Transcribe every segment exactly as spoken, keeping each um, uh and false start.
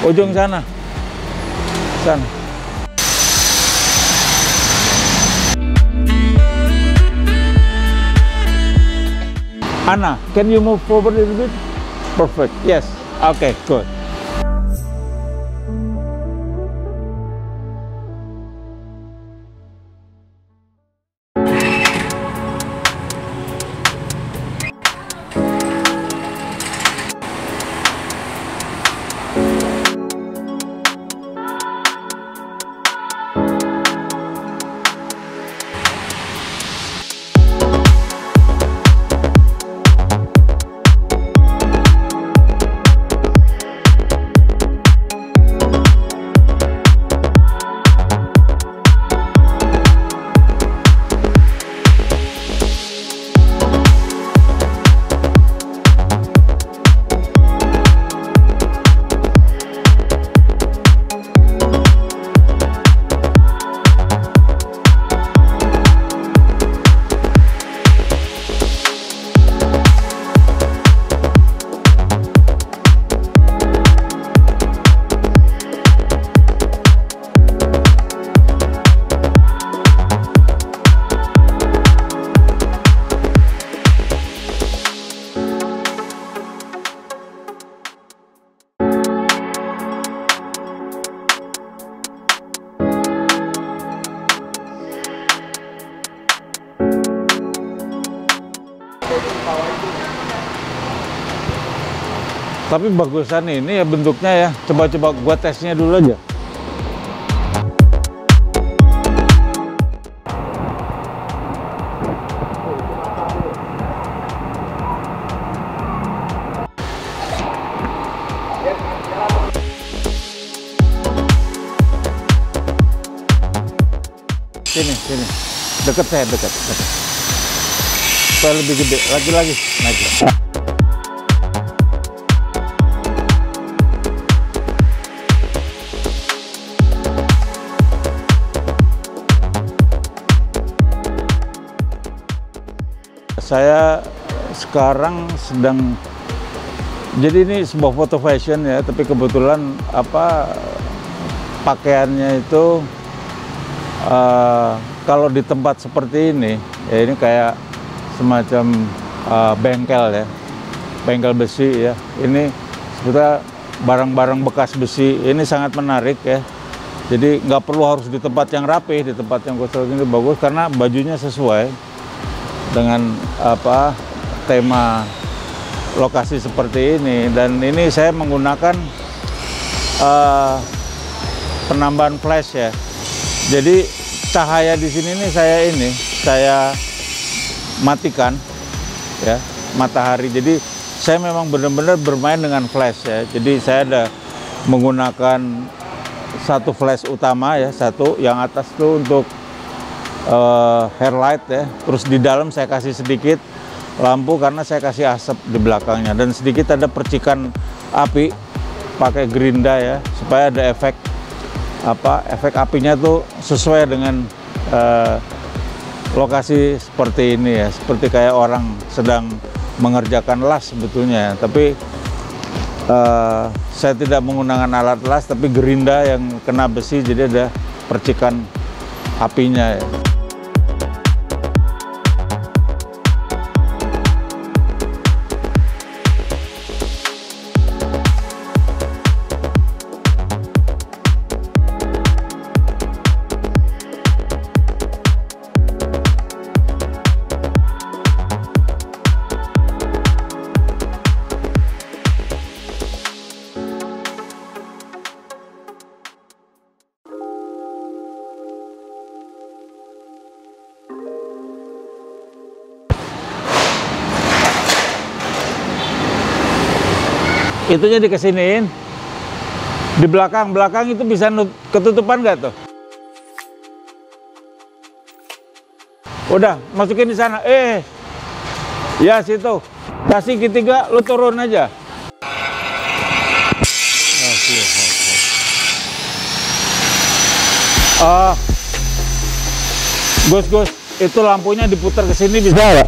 ujung sana. Sana. Anna, can you move forward a little bit? Perfect. Yes. Okay, good. Tapi bagusan ini ya bentuknya ya. Coba-coba gua tesnya dulu aja. Sini, sini. Deket saya, deket. deket. Supaya lebih gede. Lagi-lagi. Naik. Saya sekarang sedang, jadi ini sebuah foto fashion ya, tapi kebetulan apa pakaiannya itu uh, kalau di tempat seperti ini, ya ini kayak semacam uh, bengkel ya, bengkel besi ya. Ini sebetulnya barang-barang bekas besi, ini sangat menarik ya. Jadi nggak perlu harus di tempat yang rapi, di tempat yang kotor ini bagus karena bajunya sesuai dengan apa tema lokasi seperti ini. Dan ini saya menggunakan uh, penambahan flash ya. Jadi cahaya di sini nih saya ini saya matikan ya, matahari. Jadi saya memang benar-benar bermain dengan flash ya. Jadi saya ada menggunakan satu flash utama ya, satu yang atas tuh untuk Uh, hair light ya, terus di dalam saya kasih sedikit lampu karena saya kasih asap di belakangnya, dan sedikit ada percikan api pakai gerinda ya, supaya ada efek apa efek apinya tuh sesuai dengan uh, lokasi seperti ini ya, seperti kayak orang sedang mengerjakan las sebetulnya, tapi uh, saya tidak menggunakan alat las, tapi gerinda yang kena besi, jadi ada percikan apinya ya. Itunya dikesiniin di belakang belakang itu bisa ketutupan nggak tuh? Udah masukin di sana. Eh ya situ kasih segitiga, lu turun aja. Ah, Gus Gus itu lampunya diputar ke sini bisa nggak?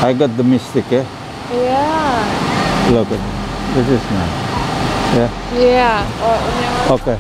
I got the mystic, ya. Yeah. Look at this is nice. Yeah. Yeah. Oh, Okay.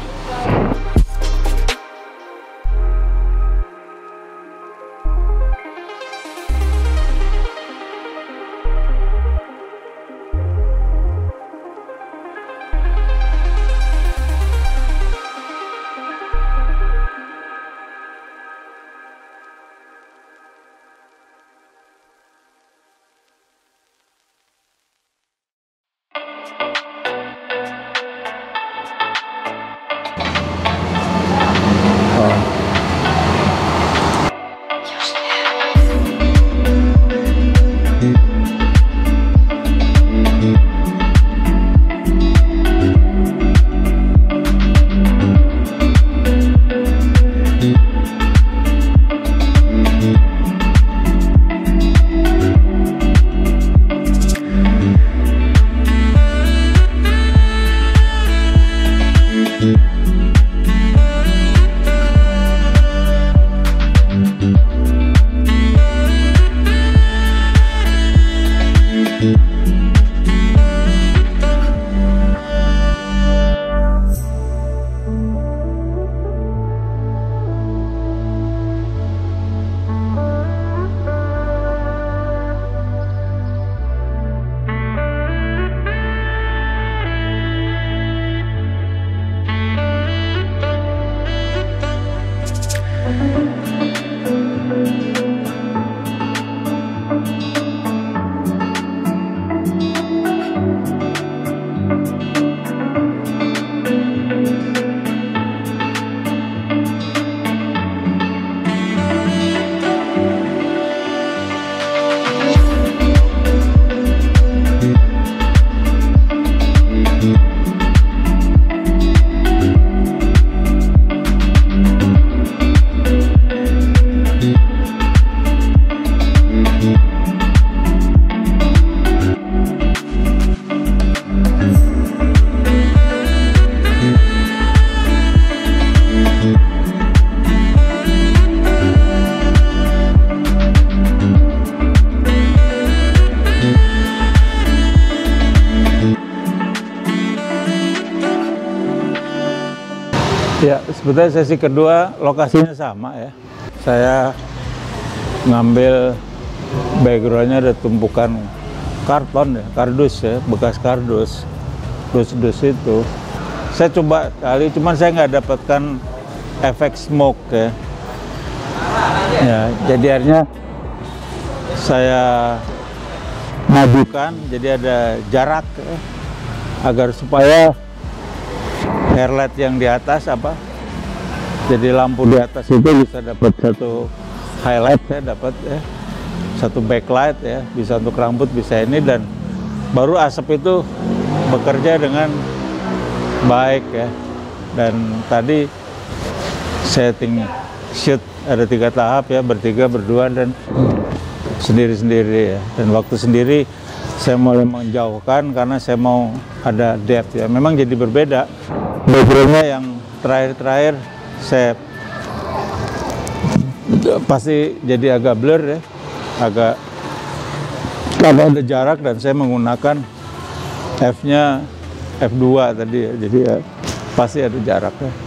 Ya, sebetulnya sesi kedua lokasinya sama ya. Saya ngambil backgroundnya ada tumpukan karton ya, kardus ya, bekas kardus, dus-dus itu. Saya coba kali, cuman saya nggak dapatkan efek smoke ya. Ya, jadi akhirnya saya madukan, jadi ada jarak ya, agar supaya airlight yang di atas apa, jadi lampu di atas itu bisa dapat satu highlight ya, dapat ya, satu backlight ya, bisa untuk rambut, bisa ini, dan baru asap itu bekerja dengan baik ya. Dan tadi setting shoot ada tiga tahap ya, bertiga, berdua, dan sendiri-sendiri ya. Dan waktu sendiri saya mulai menjauhkan karena saya mau ada depth ya. Memang jadi berbeda. Backgroundnya yang terakhir-terakhir saya pasti jadi agak blur ya, agak karena ada jarak, dan saya menggunakan F-nya F dua tadi ya, jadi ya pasti ada jarak ya.